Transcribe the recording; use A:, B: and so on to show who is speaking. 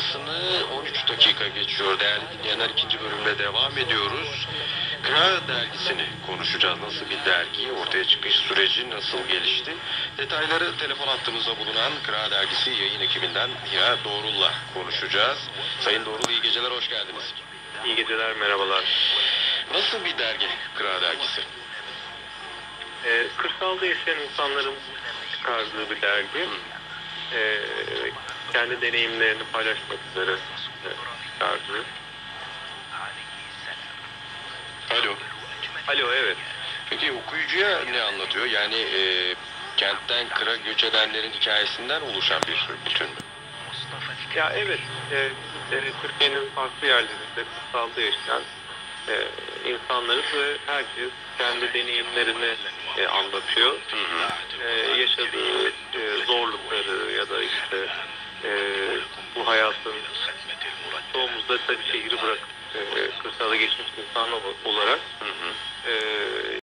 A: yarısını 13 dakika geçiyor. Değerli dinleyenler, ikinci bölümde devam ediyoruz. Kıra dergisini konuşacağız. Nasıl bir dergi, ortaya çıkış süreci nasıl gelişti? Detayları telefon hattımızda bulunan Kıra dergisi yayın ekibinden Hira Doğrul'la konuşacağız. Sayın Doğrul, iyi geceler, hoş geldiniz.
B: İyi geceler, merhabalar.
A: Nasıl bir dergi Kıra dergisi?
B: Kırsalda yaşayan insanların çıkardığı bir dergi. Kendi deneyimlerini paylaşmak üzere çıkardığı.
A: Alo.
B: Alo, evet.
A: Peki okuyucuya ne anlatıyor? Yani kentten kıra göç edenlerin hikayesinden oluşan bir bütün mü?
B: Ya evet, Türkiye'nin farklı yerlerinde kırsalda yaşayan insanlarız ve herkes kendi deneyimlerini anlatıyor. Yaşadığı zorlukları ya da işte bu hayatın çoğumuzda tabii şehri bırakıp kırsala geçmiş insanlar olarak